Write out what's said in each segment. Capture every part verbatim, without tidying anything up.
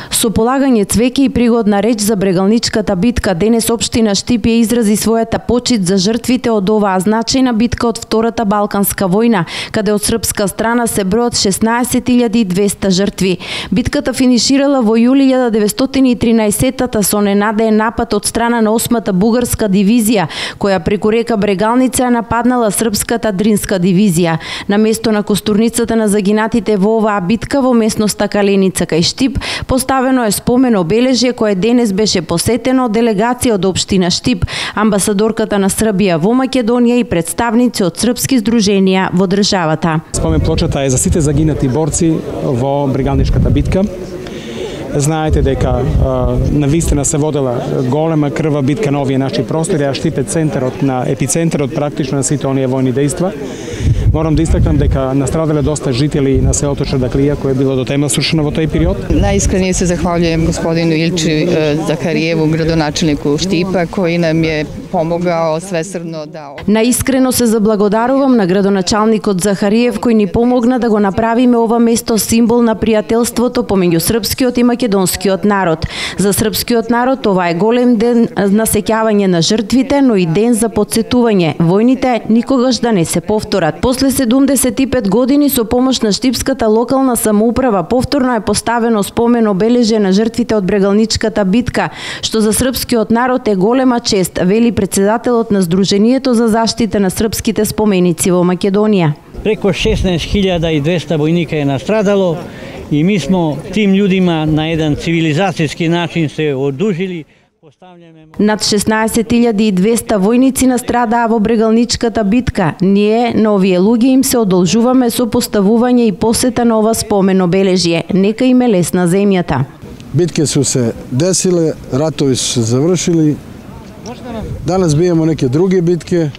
Со полагање цвеќе и пригодна реч за Брегалничката битка, денес општина Штип ја изрази својата почит за жртвите од оваа значајна битка од Втората Балканска војна, каде од српска страна се бројат шеснаесет илјади и двесте жртви. Битката финиширала во јули илјада деветстотини и тринаесеттата со ненадеен напад од страна на осмата бугарска дивизија, која преку река Брегалница ја нападнала српската Дринска дивизија. На место на костурницата на загинатите во оваа битка во местноста Каленица кај Штип поставено е спомен обележје кое денес беше посетено од делегација од општина Штип, амбасадорката на Србија во Македонија и представници од српски здруженија во државата. Спомен плочата е за сите загинати борци во Брегалничката битка. Знаете дека навистина се водела голема крва битка на овие наши простори, а Штип е центарот на епицентарот практично на сите оние војни дејства. Морам да истакнам дека настрадале доста жители на селото Чардаклија, кое било до тема срушено во тој период. Најискренije се захвалjujem господину Илчи Захариеву, градоначелнику Штипа, кој нам е помогao свесрдно да... Наискрено се заблагодарувам на градоначалникот Захариев кој ни помогна да го направиме ова место символ на пријателството помеѓу српскиот и македонскиот народ. За српскиот народ ова е голем ден на сеќавање на жртвите, но и ден за потсетување војните никогаш да не се повторат. После седумдесет и пет години со помош на Штипската локална самоуправа повторно е поставено спомен обележје на жртвите од Брегалничката битка, што за српскиот народ е голема чест, вели председателот на Сдруженијето за заштита на српските споменици во Македонија. Преко шеснаесет илјади и двесте војника е настрадало и ми смо тим људима на еден цивилизацијски начин се одужили. Над шеснаесет илјади и двесте војници настрадаа во Брегалничката битка. Ние на овие луѓе им се одолжуваме со поставување и посета на ова спомен обележје. Нека им е лесна земјата. Битке су се десиле, ратови су се завршили. Данас биеме неке други битки.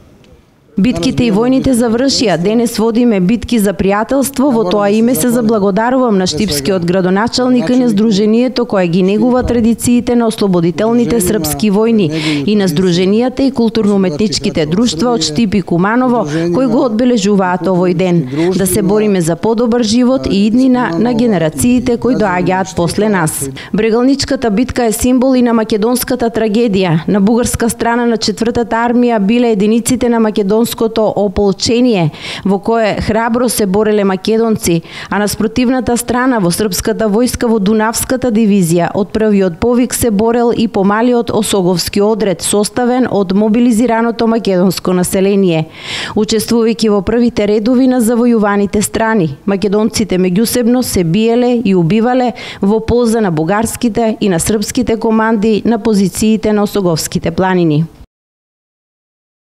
Битките и војните завршија. Денес водиме битки за пријателство, во тоа име се заблагодарувам на штипскиот градоначалник и на Сдруженијето кое ги негува традициите на ослободителните српски војни и на Сдруженијата и културно-уметничките друштва од Штип и Куманово кои го одбележуваат овој ден. Да се бориме за подобар живот и иднина на генерациите кои доаѓаат после нас. Брегалничката битка е символ и на македонската трагедија. На бугарска страна на четвртата армија биле единиците на македонското ополчение, во кое храбро се бореле македонци, а на спротивната страна во српската војска во Дунавската дивизија од првиот повик се борел и помалиот Осоговски одред, составен од мобилизираното македонско население. Учествувајќи во првите редови на завојуваните страни, македонците меѓусебно се биеле и убивале во полза на бугарските и на српските команди на позициите на Осоговските планини.